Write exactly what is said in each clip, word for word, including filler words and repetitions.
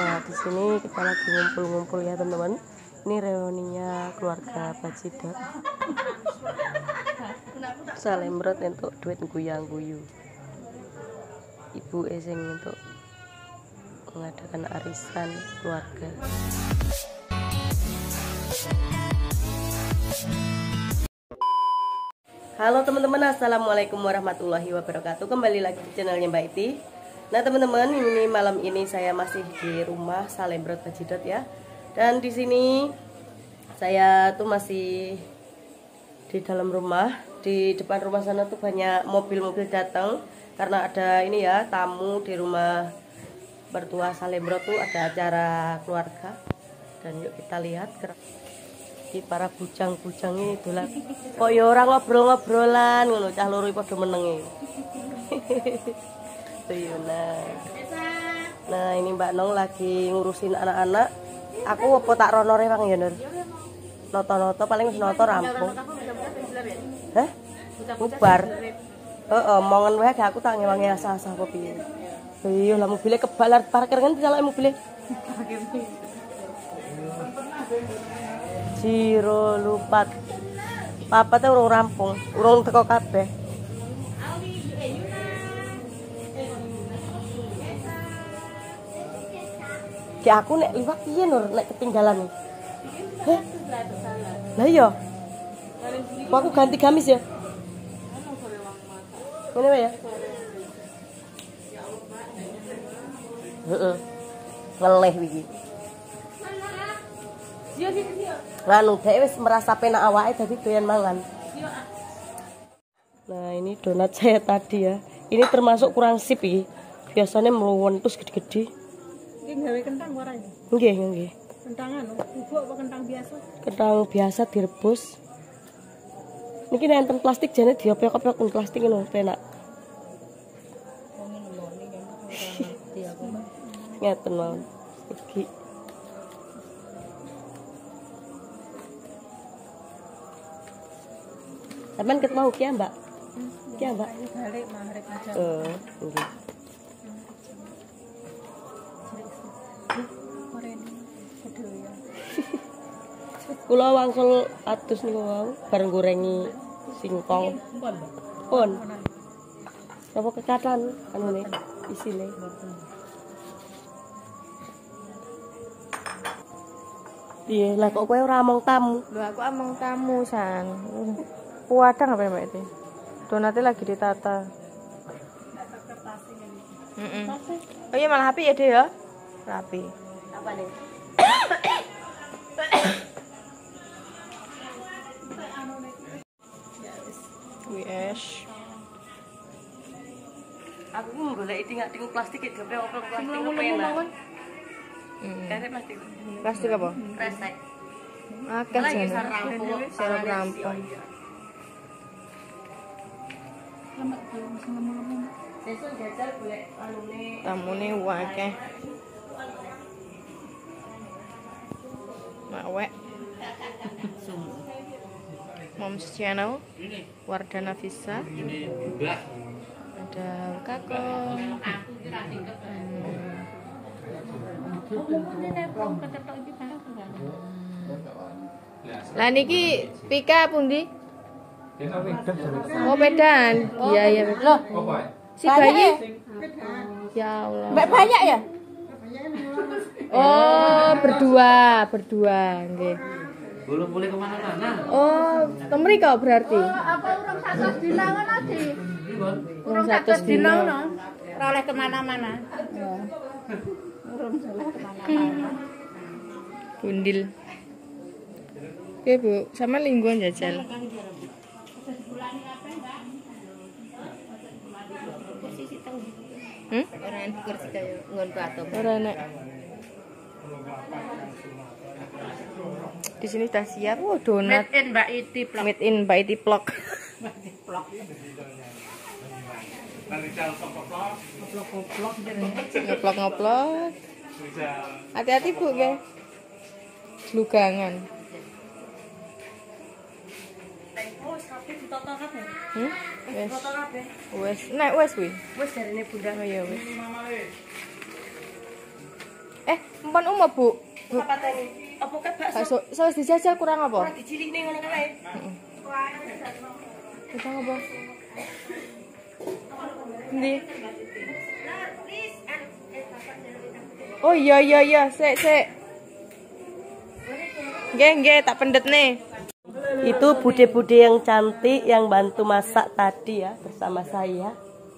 Nah, di sini kita lagi ngumpul-ngumpul ya teman-teman. Ini reuninya keluarga Bajidot. Salembrot untuk duit guyang guyu. Ibu esing untuk mengadakan arisan keluarga. Halo teman-teman, assalamualaikum warahmatullahi wabarakatuh. Kembali lagi di channelnya Mbak Iti. Nah teman-teman, ini malam ini saya masih di rumah Salembrot Bajidot ya. Dan di sini saya tuh masih di dalam rumah. Di depan rumah sana tuh banyak mobil-mobil datang karena ada ini ya, tamu di rumah mertua Salembrot tuh ada acara keluarga. Dan yuk kita lihat di para bujang-bujang ini dolan. Kok ya orang ngobrol-ngobrolan ngono, cah loro padha menenge. Nah. Nah, ini Mbak Nong lagi ngurusin anak-anak. Aku apa tak rono rewang ya, Nur? Noto-noto paling wis noto rampung. Hah? Bubar. Heeh, mongen wae aku tak ngewangi asa-asa apa piye. Iya, lah mobilnya kebalar parkir kan disalake mobilnya. Jiro lupat. Papa teh urung rampung, urung teko kabeh. Ki aku nek liwat piye Nur nek ketinggalan. Heh. Lah iya. Kok aku ganti gamis ya? Ngene wae ya. Heeh. Ngeleh iki. Nganu dhek wis merasa penak awake dadi doyan mangan. Nah, ini donat saya tadi ya. Ini termasuk kurang sip iki. Biasanya meluwon terus gede-gede. Iki gawe kentang ora ya? Nggih, nggih. Kentangan bubuk apa kentang biasa? Kentang biasa direbus. Niki nenten plastik jane diopek-opek kun plastik ngono penak. Ngeten mawon. Iki Sampeyan ket mau ki Mbak? Ki Mbak? Balik maghrib aja. Eh, nggih. Kula wangsul atus niku wau bareng gorengi singkong. Pun. Apa kekatan anune isine. Piye lah kok kowe ora among tamu? Lho aku among tamu san. Puadang apa Mbak itu? Donatnya lagi ditata. Heeh. Oh iya malah rapi ya deh ya. Rapi. Apa nih? Wes. Aku mau golek tinggal-tinggal plastik iki gawe oprek plastik kepenak. Heeh. Kare plastik. Plastik apa? Resek. Akeh Lagi jane. rampung, Sirup rampung. Sesuk jajal golek anune. Tamune akeh. Mawek. Mom's Channel. Wardana Visa. Ada kakak. Lah niki Pika pundi? Oh bedan. Iya iya. Loh. Si bayi. Ya Allah. Mbak banyak ya? Oh, berdua, berdua nggih. Belum boleh kemana-mana. Oh, temriko berarti. Apa urung satu dina ngono di? Urung satu dina ngono. Ora oleh kemana-mana. Urung oleh kemana-mana. Gundil. Oke Bu, sama lingkungan jajal. Hmm? Ora enak kursi kaya ngon batom. Ora enak. Di sini sudah siap. Oh, donat. Made in Mbak Iti Plok. Made in Mbak Iti Plok. Plok. Ngeplok-ngeplok. Hati-hati Bu, ya. Lugangan. Hmm? Wes. Wes. Nek wes kuwi. Wis jarine Bunda. Oh iya wes. Eh, empon umum, Bu. Apa tadi? Apa kan bakso? Bakso, so dijajal kurang apa? Ora dicilikne ngono kae. Kurang apa? Ndi? Oh iya iya iya, sik sik. Nggih nggih, tak pendet nih. Itu bude-bude yang cantik yang bantu masak tadi ya bersama saya.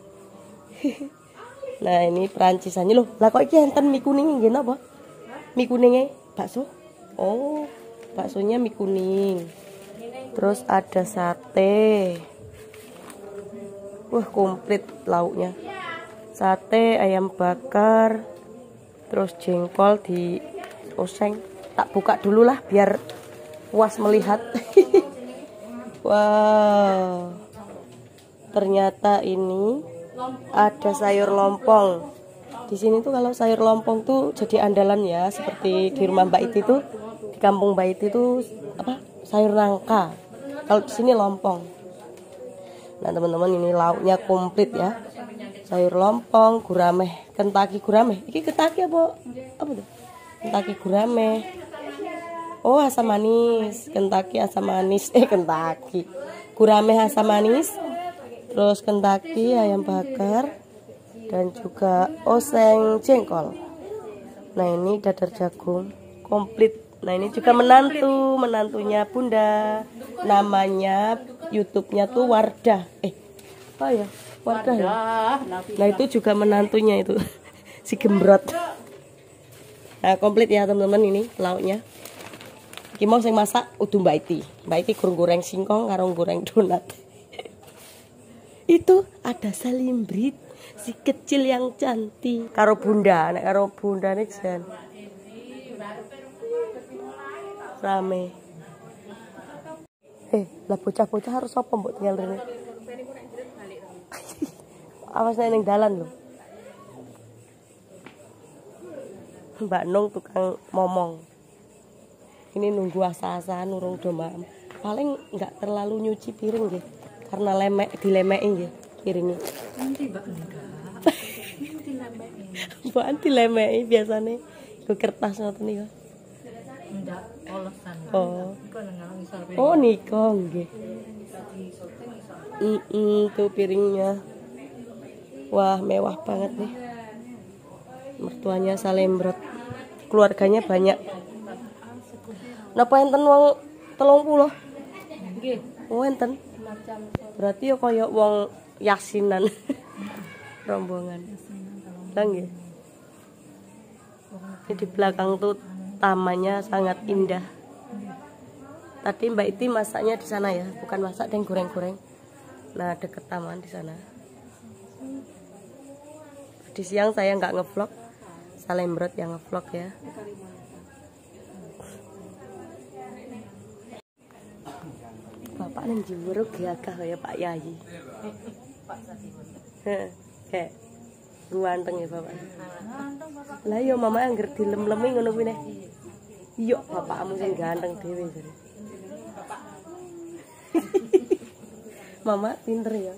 Nah, ini Perancisannya loh. Lah kok iki enten mie kuning nggih napa? Mie kuningnya bakso. Oh, baksonya mie kuning. Terus ada sate. Wah, komplit lauknya. Sate, ayam bakar, terus jengkol di oseng. Tak buka dulu lah biar puas melihat. Wow. Ternyata ini ada sayur lompong. Di sini tuh kalau sayur lompong tuh jadi andalan ya, seperti di rumah Mbak Iti tuh, di kampung Mbak Iti tuh apa? Sayur nangka. Kalau di sini lompong. Nah, teman-teman, ini lauknya komplit ya. Sayur lompong, gurame, kentaki gurame. Iki kentaki apa? Apa tuh? Kentaki gurame. Oh, asam manis, kentaki asam manis, eh kentaki, gurame asam manis, terus kentaki ayam bakar, dan juga oseng jengkol. Nah, ini dadar jagung, komplit. Nah, ini juga menantu, menantunya Bunda, namanya YouTube-nya tuh Wardah. Eh, apa ya? Wardah ya? Nah, itu juga menantunya itu, si Gembrot. Nah, komplit ya teman-teman, ini lauknya. Iki mau sing masak udu Mbak Iti. Mbak Iti kurang goreng singkong karo goreng donat. Itu ada Salimbrit, si kecil yang cantik. Karo Bunda, nek karo Bundane jan. Rame. Eh, lah bocah-bocah harus apa mbok tinggal rene? Awas nek ning dalan lho. Mbak Nung tukang momong. Ini nunggu asa-asaan urung do maem. Paling nggak terlalu nyuci piring nggih. Karena lemek dilemeki nggih piringnya. Nanti Mbak enggak. Mbak dilemeki biasane ke kertas ngoten niku. Enggak, olesan. Oh. Iku nang ngisor. Oh, niku nggih. Heeh, tuh piringnya. Wah, mewah banget nih. Mertuanya Salembrot. Keluarganya banyak. Napa enten wong telung puluh? Nggih. Oh, enten. Berarti ya kaya wong yasinan. Rombongan. Lah nggih. Di belakang tuh tamannya sangat indah. Tadi Mbak Iti masaknya di sana ya, bukan masak dan goreng-goreng. Nah, deket taman di sana. Di siang saya nggak ngevlog, Salembrot yang ngevlog ya. Bapak nang Jember gagah kaya Pak Yayi. Heeh, kayak ganteng ya Bapak. Lah yo mama angger dilem-lemi ngono kuwi neh. Yo bapakmu sing ganteng dhewe jare. Mama pinter ya.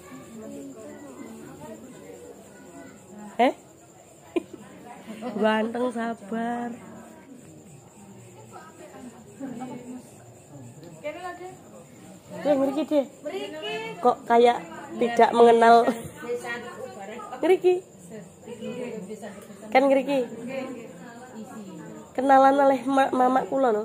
Eh? Ganteng sabar. Deh, ngeriki deh. Kok kayak tidak mengenal. Ngeriki. Kan ngeriki. Kenalan oleh ma mama kula no.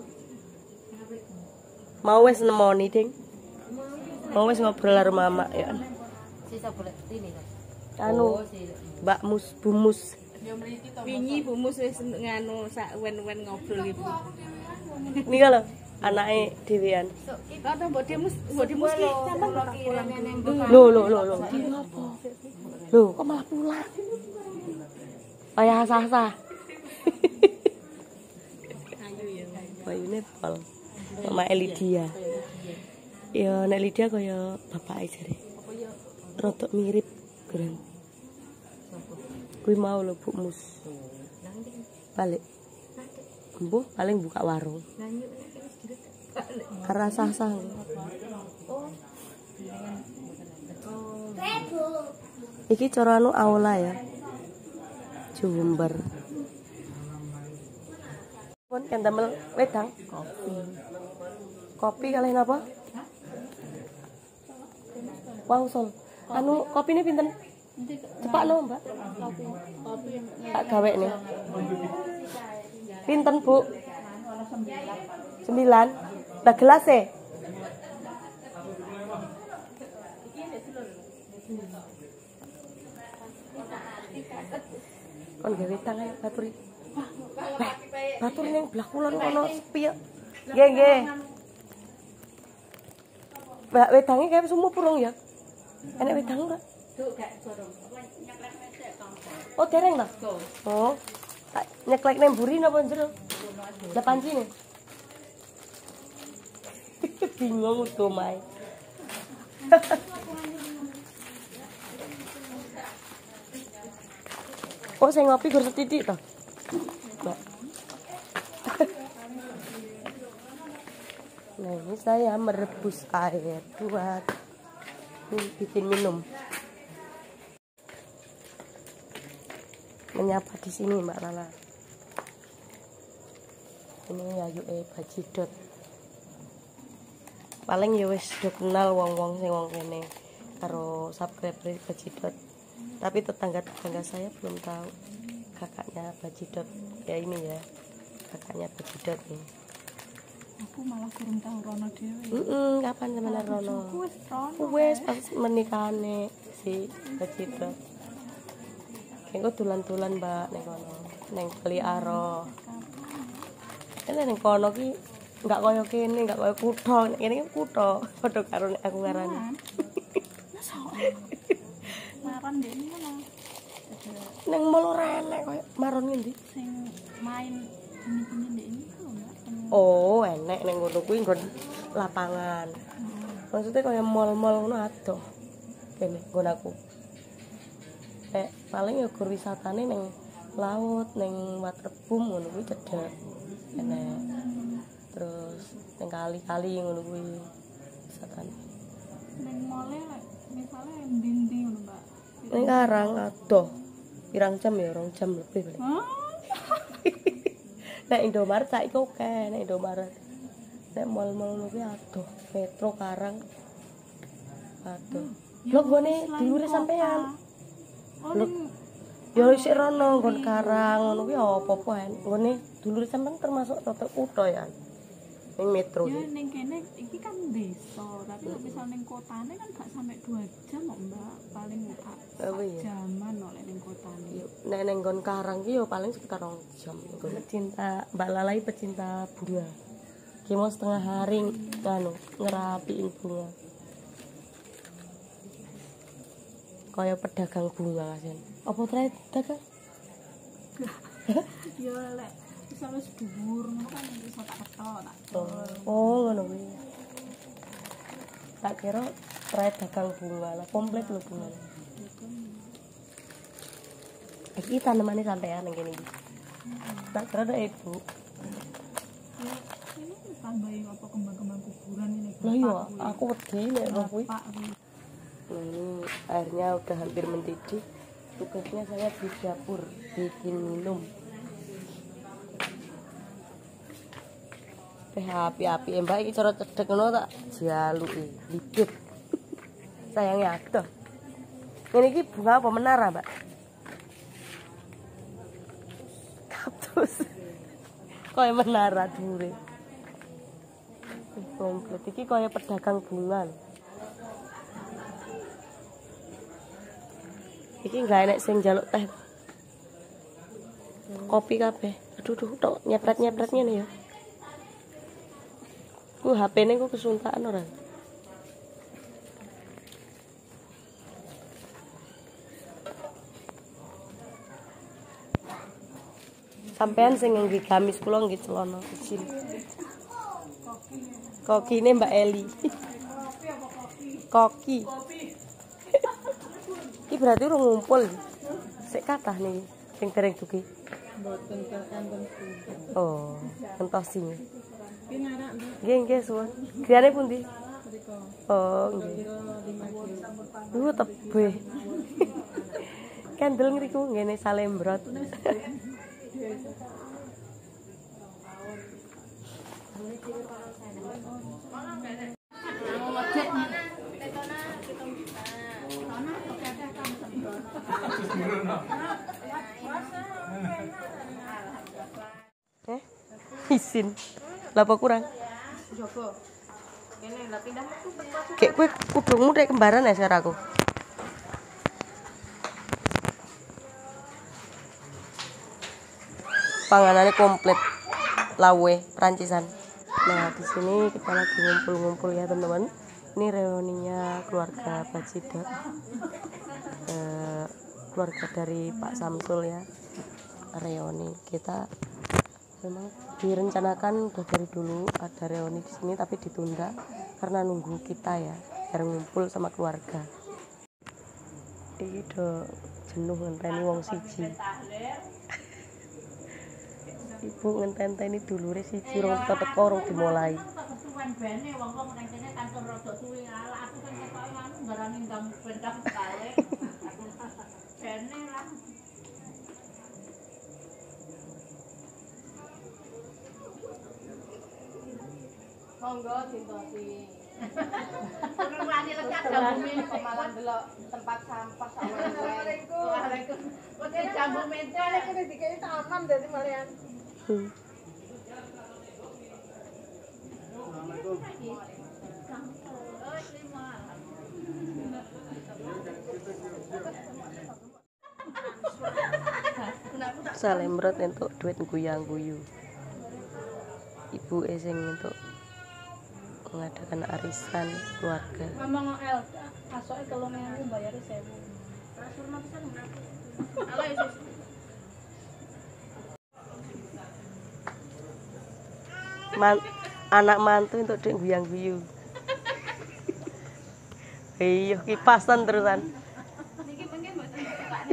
Mau wis nemoni, Ding. Mau wis ngobrol karo mama ya. Sisa boleh ini kan. Anu, Mbak Mus, Bumus. Wingi bumus wis nganu sak wen-wen ngobrol ibu. Nika lho, anake dhewean. Kata mbok demus, mbok demus ki sampean tak pulang. Lho, lho, lho, lho. Lho, kok malah pulang? Kayak asah-asah. Bayune pol. Mama Elidia. Ya nek Lydia kaya bapake jare. Rodok mirip, keren. Kuwi mau lho Bu Mus. Balik. Embuh paling buka warung. Karena sah-sah. Iki cara anu aula ya. Jember. Pun kan damel wedang Kopi. kopi kalian apa? Wangsul. Anu kopine pinten? Cepak no, Mbak. Tak gawe nih. Pinten, Bu? Sembilan. Lah gelas e. Kon gawe tang ae baturi. Wah, batur ning belah kulon kono sepi ya. Nggih, nggih. Mbak wedange kae sumu purung ya. Enek wedang enggak? Oh, dereng ta? Oh. Tak nyeklek nang mburi napa njero? Lah pancine. Bingung to, Mai. Oh, saya ngopi gur setitik toh. Mbak. Nah, ini saya merebus air buat bikin minum. Menyapa di sini Mbak Lala. Ini ayu eh bajidot. Paling ya wis do kenal wong-wong sing wong kene karo subscriber bajidot. Tapi tetangga-tetangga saya belum tahu kakaknya bajidot. Ya ini ya. Kakaknya bajidot nih. Aku malah kurang tahu Rono dhewe. Heeh, kapan sampeyan Rono? Wis Rono. Wes pas menikahane si bajidot. Engko tulan-tulan Mbak ning kono. Ning Bali Aro. Ini ning kono ki enggak kaya kene, enggak kaya kutho. Nek kene ki kutho, padha karo nek aku ngarani. Maron dene ngono. Ning mall ora enek kaya maron ngendi? Sing main ini-ini dene ku Mbak. Oh, enek ning ngono kuwi nggon lapangan. Maksudnya kaya mall-mall ngono adoh. Kene nggon aku. Eh, paling ya gur wisatane ning laut, ning waterboom ngono kuwi cedhek. Enek. Terus ning kali-kali ngono kuwi wisatane. Ning mall-e misale ndi-ndi ngono, Mbak. Ning Karang adoh. Pirang jam ya, rong jam lebih paling. Hah? Nek Indomaret saiki oke, nek Indomaret. Nek mall-mall ngono kuwi adoh. Metro Karang. Adoh. Lho gone dulure sampean. Oh, ning Ya isih rono nggon Karang ngono kuwi apa-apa ae. Nggone dulur sampean termasuk rada kutho ya. Ning metro ya iki. ning kene iki kan desa, tapi nek misal ning kotane kan gak sampai dua jam kok, Mbak. Paling Oh, iya. jaman oleh ning kotane. Nek ning nggon Karang ki yo paling sekitar rong jam. Pecinta Mbak Lalai pecinta bunga. Ki mau setengah hari anu ngerapiin bunga. Kaya pedagang bunga kan. Apa trae dagang? Ya lek misal wis dhuwur ngono kan iso tak ketok tak. Oh, ngono kuwi. Tak kira trae dagang bunga lah, komplit lho bunga. Iki tanemane sampean ning kene iki. Tak kira ada ibu. Ya ini tambahin apa kembang-kembang kuburan ini. Lah iya, aku wedi nek roh kuwi. Pak kuwi. Nah, ini airnya udah hampir mendidih. Tugasnya saya di dapur bikin minum. Teh api-api Mbak iki cara cedhek ngono tak jaluki libit. Sayangnya adoh. Ini iki bunga apa menara, Mbak? Kaktus. Kaya menara dure. Komplit iki kaya pedagang bunga. Iki enggak enak sing njaluk teh. Kopi kabeh. Aduh duh tok nyepret-nyepretnya nih ya. Ku H P-ne ku kesuntaan ora. Sampean sing ngangge gamis kula nggih celana kecil. Kokine Mbak Eli. Koki. Iki berarti urung ngumpul. Sik kathah niki sing dereng dugi. Mboten kanten. Oh, entosi. Ki ngarak Nggih, nggih, suwun. Griyane pundi? mriko. Oh, nggih. Duh, tebih. Kandel ngriku ngene Salembrot. Eh, isin. Lapa kurang? Kayak kue kudungmu dek kembaran ya sekarang aku. Panganannya komplit, lawe Perancisan. Nah di sini kita lagi ngumpul-ngumpul ya teman-teman. Ini reuninya keluarga Bajidot, eh, keluarga dari Pak Samsul ya. Reuni kita memang direncanakan udah dari dulu ada reuni di sini, tapi ditunda karena nunggu kita ya, biar ngumpul sama keluarga. Ini udah jenuh ngenteni wong siji. Ibu ngenteni dulure siji rong teko rong dimulai. Monggo dintosi. Kurang wani lekat jambu pemalan delok tempat sampah sama Assalamualaikum. Waalaikumsalam. Kok jambu mentel iki dikene tak aman dadi malian. Hmm. Salembrot entuk duit guyang guyu. Ibu eseng untuk mengadakan arisan keluarga. Ngomong El, asoke telung ewu bayare sewu. Rasulna pisan ngaku. Halo Yesus. Man, anak mantu untuk duit guyang guyu. Iya, kipasan terusan. Niki mungkin mboten bukane.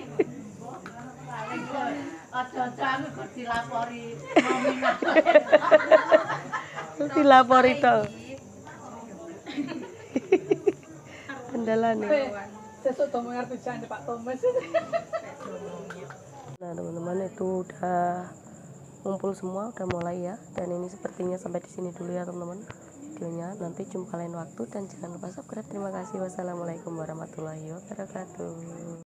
Aja-aja kok dilapori nominal. Dilapori to. Kendalane. Sesuk to mengerti jane Pak Thomas. Nah, teman-teman itu udah ngumpul semua, udah mulai ya. Dan ini sepertinya sampai di sini dulu ya, teman-teman. Videonya nanti jumpa lain waktu dan jangan lupa subscribe. Terima kasih. Wassalamualaikum warahmatullahi wabarakatuh.